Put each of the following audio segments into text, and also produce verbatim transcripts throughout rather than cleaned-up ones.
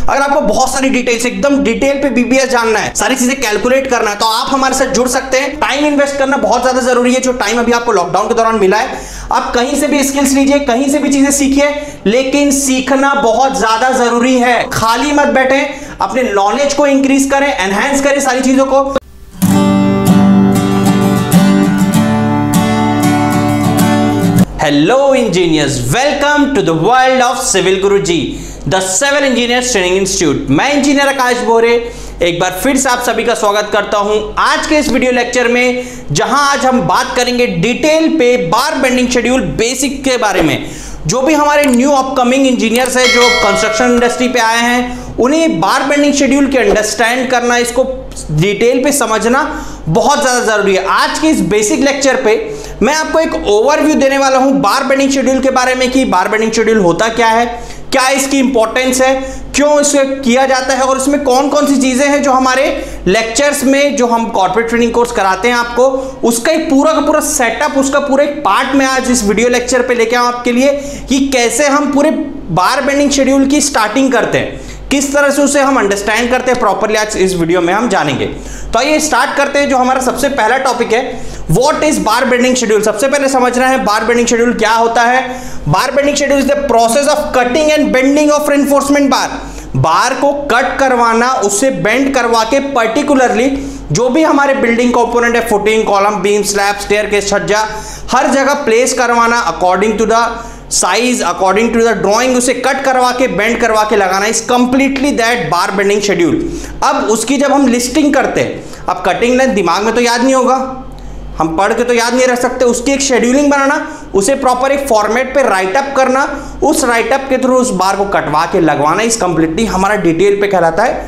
अगर आपको बहुत सारी डिटेल्स एकदम डिटेल पे बीबीएस जानना है, सारी चीजें कैलकुलेट करना है, तो आप हमारे साथ जुड़ सकते हैं। टाइम इन्वेस्ट करना बहुत ज्यादा जरूरी है, जो टाइम अभी आपको लॉकडाउन के दौरान मिला है। आप कहीं से भी स्किल्स लीजिए, कहीं से भी चीजें सीखिए, लेकिन सीखना बहुत ज्यादा जरूरी है। खाली मत बैठे, अपने नॉलेज को इंक्रीज करें, एनहांस करें सारी चीजों को। Hello engineers, welcome to the world of civil Guruji, the civil engineers training institute. मैं इंजीनियर आकाश बोरे एक बार फिर से आप सभी का स्वागत करता हूं आज के इस वीडियो लेक्चर में, जहां आज हम बात करेंगे डिटेल पे बार बेंडिंग शेड्यूल बेसिक के बारे में। जो भी हमारे न्यू अपकमिंग इंजीनियर्स हैं जो कंस्ट्रक्शन इंडस्ट्री पे आए हैं, उन्हें बार बेंडिंग शेड्यूल के अंडरस्टैंड करना, इसको डिटेल पे समझना बहुत ज्यादा जरूरी है। आज के इस बेसिक लेक्चर पे मैं आपको एक ओवरव्यू देने वाला हूं बार बेंडिंग शेड्यूल के बारे में कि बार बेंडिंग शेड्यूल होता क्या है, क्या इसकी इंपॉर्टेंस है, क्यों इसे किया जाता है और इसमें कौन कौन सी चीजें हैं जो हमारे लेक्चर्स में जो हम कॉर्पोरेट ट्रेनिंग कोर्स कराते हैं आपको, उसका एक पूरा का पूरा सेटअप, उसका पूरा एक पार्ट में आज इस वीडियो लेक्चर पे लेके आऊं आपके लिए कि कैसे हम पूरे बार बेंडिंग शेड्यूल की स्टार्टिंग करते हैं, किस तरह से उसे हम अंडरस्टैंड करते हैं प्रॉपर्ली, आज इस वीडियो में हम जानेंगे। तो आइए स्टार्ट करते हैं। जो हमारा सबसे पहला टॉपिक है, what is bar bending schedule. सबसे पहले समझना है बार बेंडिंग शेड्यूल क्या होता है। Bar bending schedule is the process of cutting and bending of reinforcement bar. Bar को कट करवाना, उससे बेंड करवा के पर्टिकुलरली जो भी हमारे बिल्डिंग कंपोनेंट है, footing, column, beam, slab, staircase, छज्जा, हर जगह प्लेस करवाना according to the size, according to the drawing, उसे कट करवा के बेंड करवा के लगाना, is completely that bar bending schedule. अब उसकी जब हम लिस्टिंग करते हैं, अब कटिंग लेंथ दिमाग में तो याद नहीं होगा, हम पढ़ के तो याद नहीं रख सकते, उसकी एक शेड्यूलिंग बनाना, उसे प्रॉपर एक फॉर्मेट पे राइट अप करना, उस राइट अप के थ्रू उस बार को कटवा के लगवाना, इस कंप्लीटली हमारा डिटेल पे कहलाता है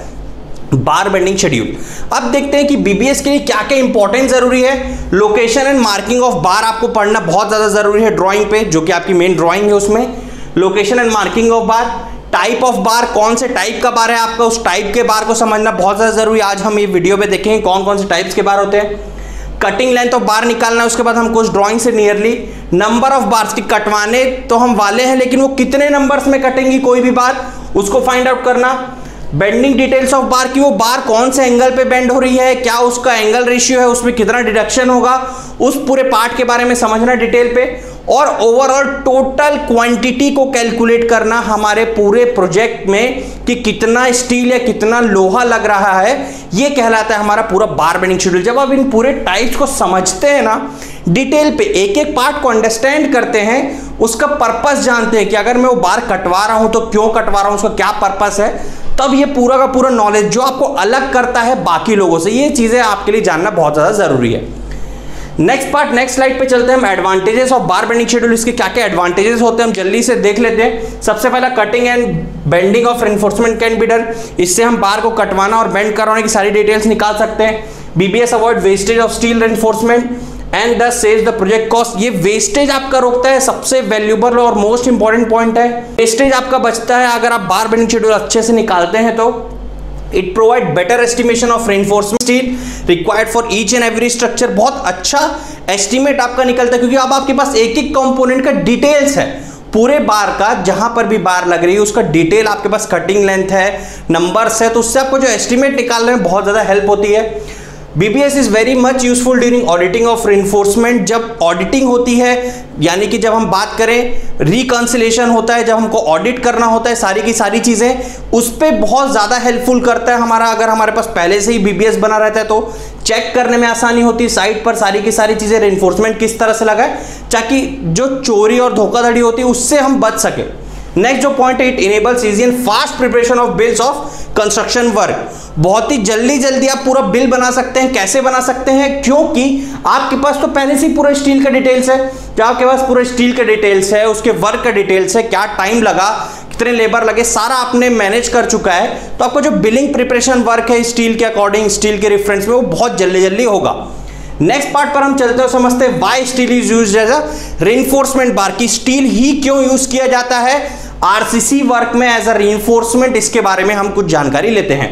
बार बेंडिंग शेड्यूल। अब देखते हैं कि बीबीएस के लिए क्या क्या इंपॉर्टेंट जरूरी है। Location and marking of bar आपको पढ़ना बहुत ज्यादा जरूरी है ड्राइंग पे, जो कि आपकी मेन ड्राइंग है, उसमें location and marking of bar, type of bar, कौन से टाइप का बार है आपका, उस टाइप के बार को समझना बहुत ज्यादा जरूरी है। आज हम ये वीडियो में देखेंगे कौन कौन से टाइप्स के बार होते हैं। कटिंग लेंथ ऑफ बार निकालना है, उसके बाद हम कुछ ड्राइंग से नियरली नंबर ऑफ बार्स की कटवाने तो हम वाले हैं, लेकिन वो कितने नंबर्स में कटेंगी कोई भी बार, उसको फाइंड आउट करना। बेंडिंग डिटेल्स ऑफ बार की वो बार कौन से एंगल पे बेंड हो रही है, क्या उसका एंगल रेशियो है, उसमें कितना डिडक्शन होगा, उस पूरे पार्ट के बारे में समझना डिटेल पे। और ओवरऑल टोटल क्वांटिटी को कैलकुलेट करना हमारे पूरे प्रोजेक्ट में कि कितना स्टील या कितना लोहा लग रहा है, ये कहलाता है हमारा पूरा बार बेंडिंग शेड्यूल। जब आप इन पूरे टाइप्स को समझते हैं ना डिटेल पे, एक एक पार्ट को अंडरस्टैंड करते हैं, उसका पर्पस जानते हैं कि अगर मैं वो बार कटवा रहा हूं तो क्यों कटवा रहा हूं, उसका क्या पर्पस है, तब ये पूरा का पूरा नॉलेज जो आपको अलग करता है बाकी लोगों से, ये चीजें आपके लिए जानना बहुत ज्यादा जरूरी है। नेक्स्ट पार्ट, नेक्स्ट स्लाइड पे चलते हैं हम। Advantages of bar bending schedule, इसके क्या क्या एडवांटेजेस होते हैं हम जल्दी से देख लेते हैं। सबसे पहला, cutting and bending of reinforcement can be done. इससे हम बार को कटवाना और बेंड करवाने की सारी डिटेल्स निकाल सकते हैं। BBS avoid wastage of steel reinforcement and thus saves the project cost. ये वेस्टेज आपका रोकता है, सबसे वैल्यूएबल और मोस्ट इंपॉर्टेंट पॉइंट है। वेस्टेज आपका बचता है अगर आप बार बेंडिंग शेड्यूल अच्छे से निकालते हैं तो। It provide better estimation of reinforcement steel required for each and every structure. बहुत अच्छा एस्टिमेट आपका निकलता है, क्योंकि अब आपके पास एक एक कंपोनेंट का डिटेल्स है पूरे बार का, जहां पर भी बार लग रही है उसका डिटेल आपके पास, कटिंग लेंथ है, नंबर्स है, तो उससे आपको जो एस्टिमेट निकालने में बहुत ज्यादा हेल्प होती है। BBS is very much useful during auditing of reinforcement. जब ऑडिटिंग होती है, यानी कि जब हम बात करें रिकंसिलेशन होता है, जब हमको ऑडिट करना होता है सारी की सारी चीजें, उस पर बहुत ज्यादा हेल्पफुल करता है हमारा। अगर हमारे पास पहले से ही बीबीएस बना रहता है तो चेक करने में आसानी होती है साइट पर सारी की सारी चीजें, रेनफोर्समेंट किस तरह से लगा है, ताकि जो चोरी और धोखाधड़ी होती है उससे हम बच सके। नेक्स्ट जो पॉइंट है, it enables easy and fast preparation of bills of construction work. बहुत ही जल्दी जल्दी आप पूरा बिल बना सकते हैं। कैसे बना सकते हैं, क्योंकि आपके पास तो पहले से ही पूरा स्टील का डिटेल्स है। जब आपके पास पूरा स्टील का डिटेल्स है, उसके वर्क का डिटेल्स है, क्या टाइम लगा, कितने लेबर लगे, सारा आपने मैनेज कर चुका है, तो आपको जो बिलिंग प्रिपरेशन वर्क है स्टील के अकॉर्डिंग, स्टील के रेफरेंस में, वो बहुत जल्दी जल्दी होगा। नेक्स्ट पार्ट पर हम चलते हैं, समझते हैं why steel is used as a reinforcement bar, की स्टील ही क्यों यूज किया जाता है आरसीसी वर्क में एज अ रेनफोर्समेंट। इसके बारे में हम कुछ जानकारी लेते हैं।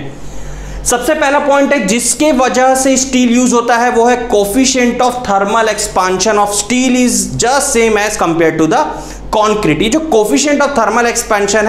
सबसे पहला पॉइंट है जिसके वजह से स्टील यूज होता है, वो है coefficient of thermal expansion of steel is just same as compare to the concrete. ये जो कोफिशिएंट ऑफ थर्मल एक्सपेंशन है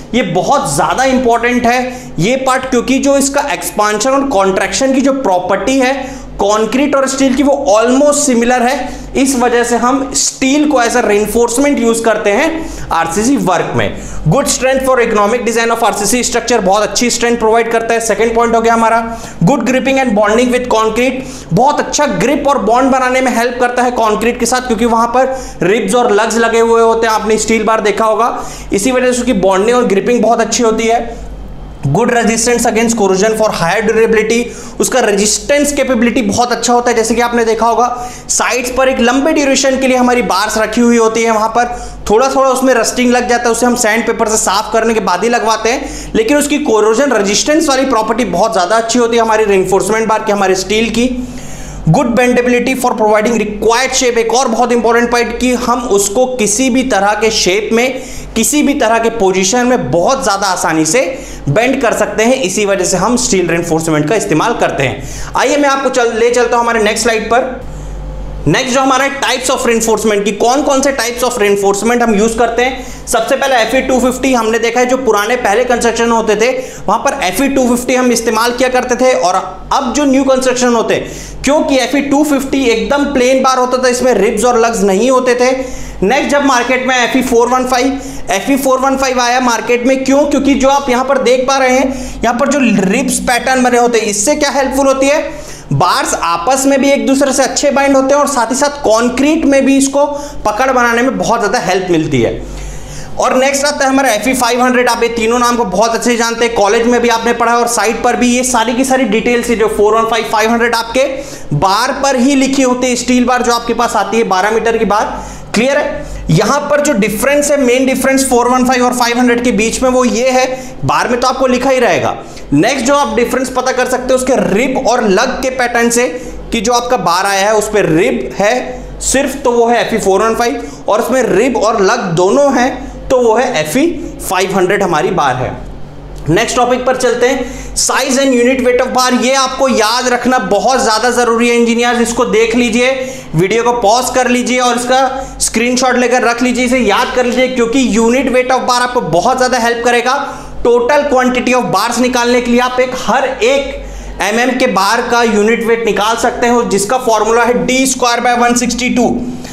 ये बहुत ज्यादा इंपॉर्टेंट है ये पार्ट, क्योंकि जो इसका एक्सपांशन और कॉन्ट्रैक्शन की जो प्रॉपर्टी है कंक्रीट और स्टील की वो ऑलमोस्ट सिमिलर है। इस वजह से हम स्टील को एज अ रेनफोर्समेंट यूज करते हैं आरसीसी वर्क में। Good strength for economic design of RCC structure, बहुत अच्छी स्ट्रेंथ प्रोवाइड करता है। सेकंड पॉइंट हो गया हमारा good gripping and bonding with concrete, बहुत अच्छा ग्रिप और बॉन्ड बनाने में हेल्प करता है कंक्रीट के साथ, क्योंकि वहां पर रिब्स और लग्स लगे हुए होते हैं, आपने स्टील बार देखा होगा। इसी वजह से उसकी बॉन्डिंग और ग्रिपिंग बहुत अच्छी होती है। Good resistance against corrosion for higher durability, उसका रेजिस्टेंस कैपेबिलिटी बहुत अच्छा होता है। जैसे कि आपने देखा होगा साइड्स पर एक लंबे ड्यूरेशन के लिए हमारी बार्स रखी हुई होती है, वहां पर थोड़ा थोड़ा उसमें रस्टिंग लग जाता है, उसे हम सैंड पेपर से साफ करने के बाद ही लगवाते हैं, लेकिन उसकी कोरोजन रेजिस्टेंस वाली प्रॉपर्टी बहुत ज्यादा अच्छी होती है हमारी रेनफोर्समेंट बार की, हमारे स्टील की। Good bendability for providing required shape, एक और बहुत इंपॉर्टेंट पॉइंट कि हम उसको किसी भी तरह के शेप में, किसी भी तरह के पोजीशन में बहुत ज्यादा आसानी से बेंड कर सकते हैं, इसी वजह से हम स्टील रेनफोर्समेंट का इस्तेमाल करते हैं। आइए मैं आपको चल ले चलता हूं हमारे नेक्स्ट स्लाइड पर। नेक्स्ट जो हमारा टाइप्स ऑफ रेनफोर्समेंट की, कौन कौन से टाइप्स ऑफ रेनफोर्समेंट हम यूज करते हैं। सबसे पहले एफ ई टू फिफ्टी हमने देखा है, जो पुराने पहले कंस्ट्रक्शन होते थे वहां पर एफ ई टू फिफ्टी हम इस्तेमाल किया करते थे, और अब जो न्यू कंस्ट्रक्शन होते हैं, क्योंकि एफ ई टू फिफ्टी एकदम प्लेन बार होता था, इसमें रिब्स और लग्स नहीं होते थे। नेक्स्ट जब मार्केट में F E four one five F E four one five आया मार्केट में, क्यों? क्योंकि जो आप यहां पर देख पा रहे हैं, यहां पर जो रिब्स पैटर्न बने होते हैं, इससे क्या हेल्पफुल होती है, बार्स आपस में भी एक दूसरे से अच्छे बाइंड होते हैं और साथ ही साथ कंक्रीट में भी इसको पकड़ बनाने में बहुत ज्यादा हेल्प मिलती है। और नेक्स्ट आता है हमारा एफ ई फाइव हंड्रेड, आप ये तीनों नाम को बहुत अच्छे से जानते हैं, कॉलेज में भी आपने पढ़ा है और साइट पर भी ये सारी की सारी डिटेल्स, जो four one five five hundred आपके बार पर ही लिखी होती है, स्टील बार जो आपके पास आती है बारह मीटर की बार। क्लियर है? यहां पर जो डिफरेंस है, main difference four one five और फाइव हंड्रेड के बीच में, वो ये है, बार में तो आपको लिखा ही रहेगा। नेक्स्ट जो आप डिफरेंस पता कर सकते हो उसके रिब और लग के पैटर्न से, कि जो आपका बार आया है उस पर रिब है सिर्फ, तो वो है F E four one five, और उसमें रिब और लग दोनों हैं तो वो है एफ ई फाइव हंड्रेड हमारी बार है। नेक्स्ट टॉपिक पर चलते हैं, size and unit weight of bar. ये आपको याद रखना बहुत ज्यादा जरूरी है इंजीनियर्स, इसको देख लीजिए, वीडियो को पॉज कर लीजिए और इसका स्क्रीनशॉट लेकर रख लीजिए, इसे याद कर लीजिए, क्योंकि यूनिट वेट ऑफ बार आपको बहुत ज्यादा हेल्प करेगा टोटल क्वांटिटी ऑफ बार्स निकालने के लिए। आप एक हर एक एम एम के बार का यूनिट वेट निकाल सकते हो, जिसका फॉर्मूला है D square by one sixty two.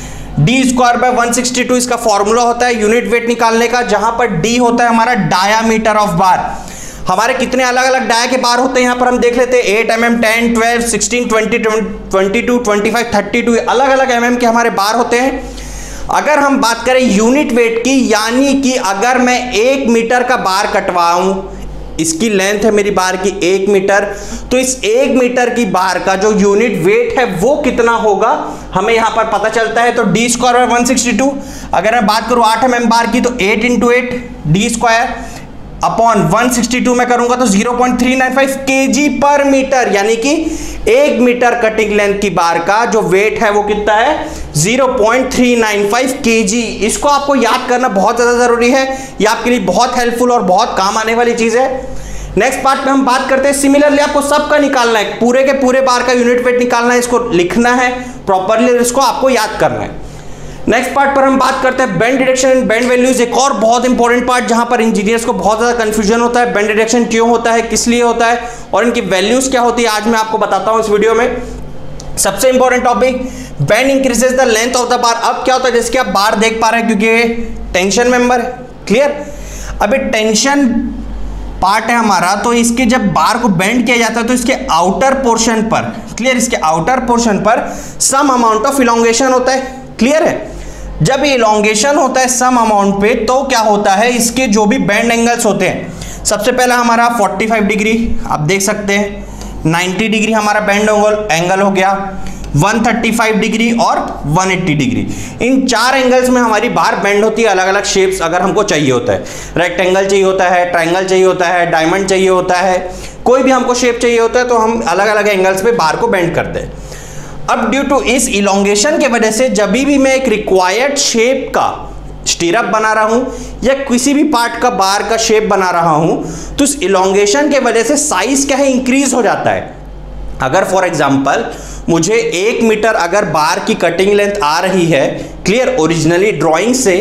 D square by one sixty two इसका फॉर्मूला होता है यूनिट वेट निकालने का, जहां पर डी होता है हमारा डायामीटर ऑफ बार। हमारे कितने अलग अलग डाया के बार होते हैं यहां पर हम देख लेते हैं, eight M M, ten, twelve, sixteen, twenty, twenty two, twenty five, thirty two, अलग अलग एम एम के हमारे बार होते हैं। अगर हम बात करें यूनिट वेट की, यानी कि अगर मैं एक मीटर का बार कटवाऊं, इसकी लेंथ है मेरी बार की एक मीटर, तो इस एक मीटर की बार का जो यूनिट वेट है वो कितना होगा हमें यहां पर पता चलता है। तो D square by one sixty two, अगर मैं बात करूं आठ एम एम बार की, तो eight into eight D square upon one sixty two में करूंगा तो zero point three nine five KG पर मीटर, यानी कि एक मीटर कटिंग लेंथ की बार का जो वेट है वो कितना है, zero point three nine five KG. इसको आपको याद करना बहुत ज्यादा जरूरी है, ये आपके लिए बहुत हेल्पफुल और बहुत काम आने वाली चीज है। नेक्स्ट पार्ट में हम बात करते हैं, सिमिलरली आपको सबका निकालना है, पूरे के पूरे बार का यूनिट वेट निकालना है, इसको लिखना है प्रॉपरली, इसको आपको याद करना है। नेक्स्ट पार्ट पर हम बात करते हैं bend deduction and bend values, एक और बहुत इंपॉर्टेंट पार्ट जहां पर इंजीनियर्स को बहुत ज्यादा कंफ्यूजन होता है, बेंड डिडक्शन क्यों होता है, किस लिए होता है और इनकी वैल्यूज क्या होती है, आज मैं आपको बताता हूं इस वीडियो में। सबसे important topic, bend increases the length of the bar. अब क्या होता है, जैसे कि आप बार देख पा रहे हैं, क्योंकि ये टेंशन मेंबर है, क्लियर। अब ये टेंशन पार्ट है हमारा, तो इसके जब बार को बेंड किया जाता है तो इसके आउटर पोर्शन पर, क्लियर, इसके आउटर पोर्शन पर सम अमाउंट ऑफ इलोंगेशन होता है, क्लियर है। जब इलोंगेशन होता है सम अमाउंट पे, तो क्या होता है, इसके जो भी बेंड एंगल्स होते हैं, सबसे पहला हमारा फोर्टी फाइव डिग्री आप देख सकते हैं, नाइंटी डिग्री हमारा बेंड एंगल हो गया, वन थर्टी फाइव डिग्री और वन एट्टी डिग्री। इन चार एंगल्स में हमारी बार बेंड होती है, अलग अलग शेप्स अगर हमको चाहिए होता है, रेक्टेंगल चाहिए होता है, ट्रायंगल चाहिए होता है, डायमंड चाहिए होता है, कोई भी हमको शेप चाहिए होता है, तो हम अलग अलग एंगल्स पे बार को बेंड करते हैं। अब ड्यू टू इस इलोंगेशन के वजह से जब भी मैं एक रिक्वायर्ड शेप का स्टीरअप बना रहा हूं या किसी भी पार्ट का बार का शेप बना रहा हूं, तो इस इलोंगेशन के वजह से साइज क्या है, इंक्रीज हो जाता है। अगर फॉर एग्जांपल मुझे एक मीटर अगर बार की कटिंग लेंथ आ रही है, क्लियर, ओरिजिनली ड्राइंग से,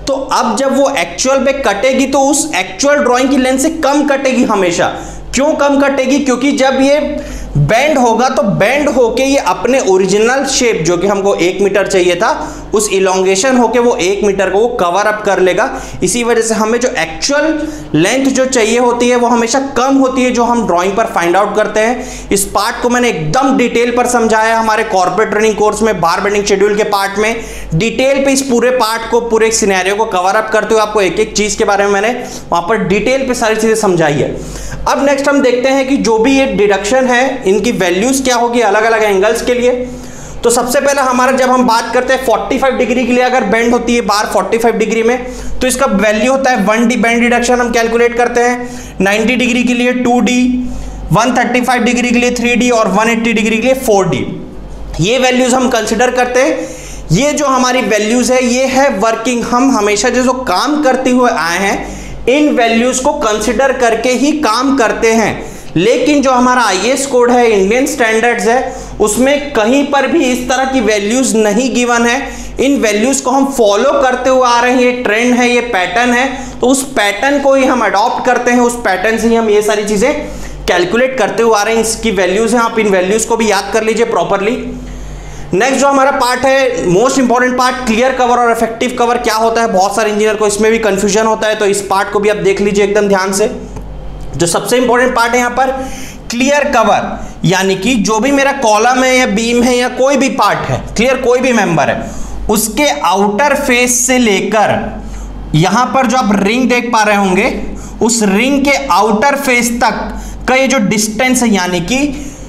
तो अब जब वो एक्चुअल पे कटेगी तो उस एक्चुअल ड्राइंग की लेंथ से कम कटेगी हमेशा। क्यों कम कटेगी? क्योंकि जब ये बेंड होगा तो बेंड होके ये अपने ओरिजिनल शेप जो कि हमको एक मीटर चाहिए था, उस इलोंगेशन होके वो एक मीटर को वो कवर अप कर लेगा। इसी वजह से हमें जो एक्चुअल लेंथ जो चाहिए होती है वो हमेशा कम होती है, जो हम ड्राइंग पर फाइंड आउट करते हैं। इस पार्ट को मैंने एकदम डिटेल पर समझाया हमारे कॉर्पोरेट ट्रेनिंग कोर्स में, बार बेंडिंग शेड्यूल के पार्ट में डिटेल पे इस पूरे पार्ट को, पूरे सिनेरियो को कवर अप करते हुए आपको एक एक चीज के बारे में मैंने वहां पर डिटेल पे सारी चीजें समझाई है। अब नेक्स्ट हम देखते हैं कि जो भी ये डिडक्शन है इनकी वैल्यूज क्या होगी अलग अलग एंगल्स के लिए। तो सबसे पहले हमारा जब हम बात करते हैं पैंतालीस डिग्री के लिए अगर बेंड होती है बार पैंतालीस डिग्री में, तो इसका वैल्यू होता है वन डी बेंड डिडक्शन हम कैलकुलेट करते हैं। नब्बे डिग्री के लिए टू डी, एक सौ पैंतीस डिग्री के लिए थ्री डी और एक सौ अस्सी डिग्री के लिए फोर डी। ये वैल्यूज हम कंसिडर करते हैं। ये जो हमारी वैल्यूज है ये है वर्किंग, हम हमेशा जो काम करते हुए आए हैं इन वैल्यूज को कंसिडर करके ही काम करते हैं। लेकिन जो हमारा आई ए एस कोड है, इंडियन स्टैंडर्ड्स है, उसमें कहीं पर भी इस तरह की वैल्यूज नहीं गिवन है। इन वैल्यूज को हम फॉलो करते हुए आ रहे हैं, ये ट्रेंड है, ये पैटर्न है, तो उस पैटर्न को ही हम अडॉप्ट करते हैं, उस पैटर्न से ही हम ये सारी चीजें कैलकुलेट करते हुए आ रहे हैं। इसकी वैल्यूज हैं, आप इन वैल्यूज को भी याद कर लीजिए प्रॉपरली। नेक्स्ट जो हमारा पार्ट है, most important part, clear cover और इफेक्टिव कवर क्या होता है। बहुत सारे इंजीनियर को इसमें भी कंफ्यूजन होता है, तो इस पार्ट को भी आप देख लीजिए एकदम ध्यान से। जो सबसे इंपॉर्टेंट पार्ट है यहां पर क्लियर कवर, यानी कि जो भी मेरा कॉलम है या बीम है या कोई भी पार्ट है, क्लियर कोई भी मेंबर है, उसके आउटर फेस से लेकर यहां पर जो आप रिंग देख पा रहे होंगे, उस रिंग के आउटर फेस तक का ये जो डिस्टेंस है, यानी कि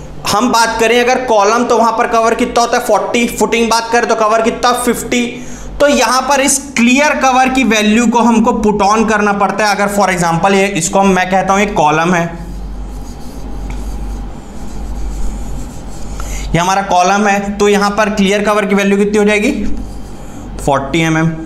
हम बात करें अगर कॉलम तो वहां पर कवर कितना होता है चालीस, फुटिंग बात करें तो कवर कितना पचास। तो यहां पर इस क्लियर कवर की वैल्यू को हमको पुट ऑन करना पड़ता है। अगर फॉर एग्जांपल ये इसको मैं कहता हूं एक कॉलम है, ये हमारा कॉलम है, तो यहां पर क्लियर कवर की वैल्यू कितनी हो जाएगी? चालीस एम एम।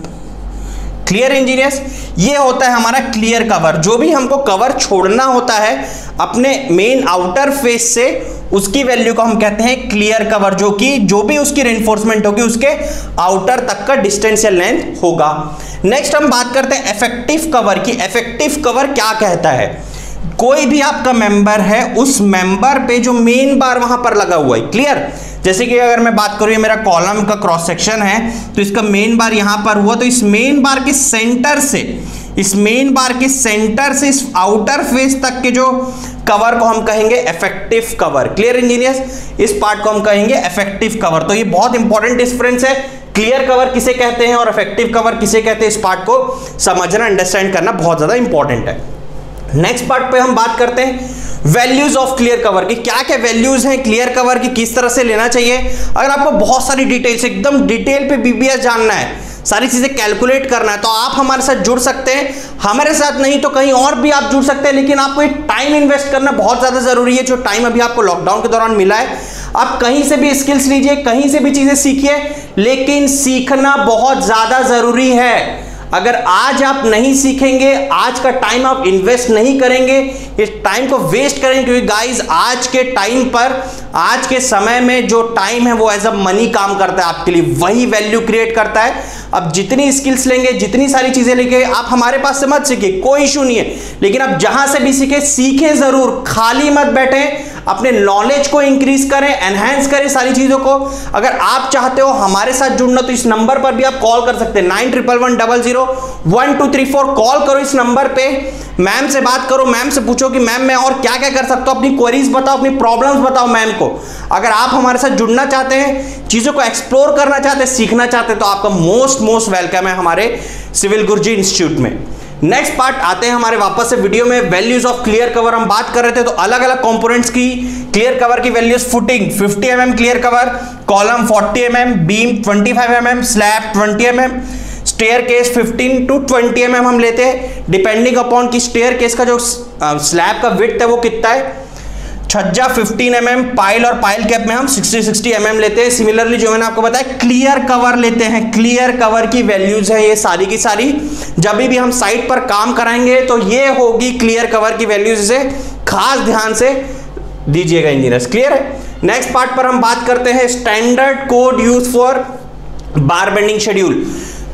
क्लियर इंजीनियर्स, ये होता है हमारा क्लियर कवर। जो भी हमको कवर छोड़ना होता है अपने मेन आउटर फेस से, उसकी वैल्यू को हम कहते हैं क्लियर कवर, जो कि जो भी उसकी रेनफोर्समेंट होगी उसके आउटर तक का डिस्टेंस या लेंथ होगा। नेक्स्ट हम बात करते हैं इफेक्टिव कवर की। इफेक्टिव कवर क्या कहता है? कोई भी आपका मेंबर है, उस मेंबर पे जो मेन बार वहां पर लगा हुआ है, क्लियर। जैसे कि अगर मैं बात करूं, ये मेरा कॉलम का क्रॉस सेक्शन है, तो इसका मेन बार यहां पर हुआ, तो इस मेन बार के सेंटर से, इस मेन बार के सेंटर से इस आउटर फेस तक के जो कवर को हम कहेंगे इफेक्टिव कवर। क्लियर इंजीनियर्स, इस पार्ट को हम कहेंगे इफेक्टिव कवर। तो ये बहुत इंपॉर्टेंट डिफरेंस है, क्लियर कवर किसे कहते हैं और इफेक्टिव कवर किसे कहते हैं। इस पार्ट को समझना, अंडरस्टैंड करना बहुत ज्यादा इंपॉर्टेंट है। नेक्स्ट पार्ट पे हम बात करते हैं वैल्यूज ऑफ क्लियर कवर की। क्या क्या वैल्यूज हैं क्लियर कवर की, किस तरह से लेना चाहिए। अगर आपको बहुत सारी डिटेल्स, एकदम डिटेल पे बीबीएस जानना है, सारी चीजें कैलकुलेट करना है, तो आप हमारे साथ जुड़ सकते हैं। हमारे साथ नहीं तो कहीं और भी आप जुड़ सकते हैं, लेकिन आपको एक टाइम इन्वेस्ट करना बहुत ज्यादा जरूरी है। जो टाइम अभी आपको लॉकडाउन के दौरान मिला है, आप कहीं से भी स्किल्स लीजिए, कहीं से भी चीजें सीखिए, लेकिन सीखना बहुत ज्यादा जरूरी है। अगर आज आप नहीं सीखेंगे, आज का टाइम आप इन्वेस्ट नहीं करेंगे, इस टाइम को वेस्ट करेंगे, क्योंकि गाइस आज के टाइम पर, आज के समय में जो टाइम है वो एज अ मनी काम करता है आपके लिए, वही वैल्यू क्रिएट करता है। अब जितनी स्किल्स लेंगे, जितनी सारी चीजें लेंगे, आप हमारे पास से मत सीखिए, कोई इशू नहीं है, लेकिन आप जहां से भी सीखे, सीखें जरूर, खाली मत बैठे, अपने नॉलेज को इंक्रीज करें, एनहांस करें सारी चीजों को। अगर आप चाहते हो हमारे साथ जुड़ना, तो इस नंबर पर भी आप कॉल कर सकते हैं, nine triple one double zero one two three four. Call करो इस नंबर पे, मैम से बात करो, मैम से पूछो कि मैम मैं और क्या क्या कर सकता हूं, अपनी क्वेरीज बताओ, अपनी प्रॉब्लम्स बताओ मैम को। अगर आप हमारे साथ जुड़ना चाहते हैं, चीजों को एक्सप्लोर करना चाहते हैं, सीखना चाहते हैं, तो आपका मोस्ट मोस्ट वेलकम है हमारे सिविल गुरुजी इंस्टीट्यूट में। नेक्स्ट पार्ट आते हैं हमारे वापस से वीडियो में, वैल्यूज ऑफ क्लियर कवर हम बात कर रहे थे। तो अलग अलग कंपोनेंट्स की क्लियर कवर की values, footing fifty M M clear cover, column forty M M, beam twenty five M M, slab twenty M M, staircase fifteen to twenty M M हम लेते हैं, डिपेंडिंग अपॉन की staircase का जो slab का width है वो कितना है। छज्जा फिफ्टीन एम एम, पाइल और पाइल कैप में हम सिक्सटी सिक्सटी एम एम लेते हैं। सिमिलरली जो मैंने आपको बताया क्लियर कवर लेते हैं, क्लियर कवर की वैल्यूज है ये सारी की सारी। जब भी हम साइट पर काम कराएंगे तो ये होगी क्लियर कवर की वैल्यूज, इसे खास ध्यान से दीजिएगा इंजीनियर्स। क्लियर है। नेक्स्ट पार्ट पर हम बात करते हैं standard code use for bar bending schedule.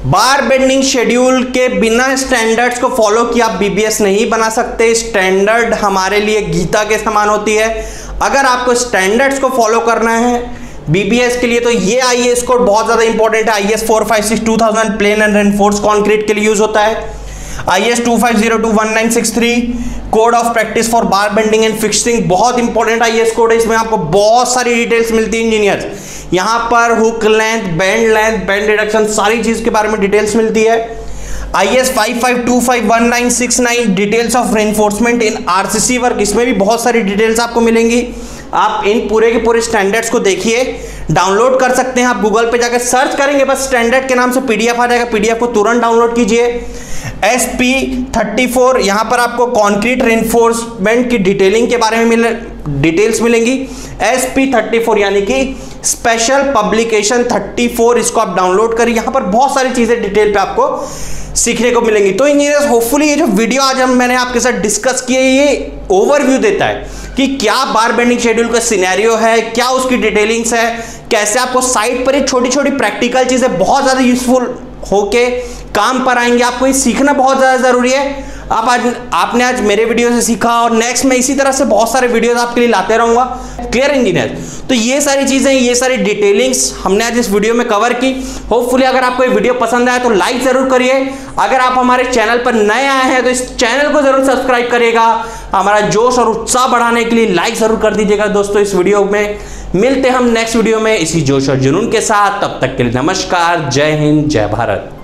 Bar bending schedule के बिना स्टैंडर्ड्स को फॉलो किए आप बीबीएस नहीं बना सकते। स्टैंडर्ड हमारे लिए गीता के समान होती है। अगर आपको स्टैंडर्ड्स को फॉलो करना है बीबीएस के लिए तो ये आईएस कोड बहुत ज्यादा इंपॉर्टेंट है। IS four five six two thousand plain and reinforce concrete के लिए यूज होता है। IS two five zero two one nine six three code of practice for bar bending and fixing, बहुत important IS code है। इसमें आपको बहुत सारी डिटेल्स मिलती है इंजीनियर्स। यहाँ पर hook length, bend length, bend reduction, सारी चीज के बारे में डिटेल्स मिलती है। IS five five two five one nine six nine details of reinforcement in RCC work, इसमें भी बहुत सारी डिटेल्स आपको मिलेंगी। आप इन पूरे के पूरे स्टैंडर्ड्स को देखिए, डाउनलोड कर सकते हैं। आप गूगल पे जाकर सर्च करेंगे बस स्टैंडर्ड के नाम से पीडीएफ आ जाएगा। पीडीएफ को तुरंत डाउनलोड कीजिए। एस पी थर्टी फोर, यहाँ पर आपको कॉन्क्रीट रेनफोर्समेंट की डिटेलिंग के बारे में मिले डिटेल्स मिलेंगी। एस पी थर्टी फोर यानी कि स्पेशल पब्लिकेशन थर्टी फोर, इसको आप डाउनलोड करिए। यहाँ पर बहुत सारी चीजें डिटेल पे आपको सीखने को मिलेंगी। तो इंजीनियर्स, होपफुली ये जो वीडियो आज हम मैंने आपके साथ डिस्कस किए ये ओवरव्यू देता है कि क्या बार बेंडिंग शेड्यूल का सिनेरियो है, क्या उसकी डिटेलिंग्स है, कैसे आपको साइट पर ये छोटी छोटी प्रैक्टिकल चीजें बहुत ज्यादा यूजफुल होके काम पर आएंगे। आपको ये सीखना बहुत ज्यादा जरूरी है। आप आज आपने आज मेरे वीडियो से सीखा और नेक्स्ट मैं इसी तरह से बहुत सारे वीडियोस आपके लिए लाते रहूंगा। क्लियर इंजीनियर, तो ये सारी चीजें, ये सारी डिटेलिंग्स हमने आज इस वीडियो में कवर की। होपफुली अगर आपको ये वीडियो पसंद आया तो लाइक जरूर करिए। अगर आप हमारे चैनल पर नए आए हैं तो इस चैनल को जरूर सब्सक्राइब करिएगा। हमारा जोश और उत्साह बढ़ाने के लिए लाइक जरूर कर दीजिएगा। दोस्तों, इस वीडियो में मिलते हम नेक्स्ट वीडियो में इसी जोश और जुनून के साथ। तब तक के लिए नमस्कार, जय हिंद, जय भारत।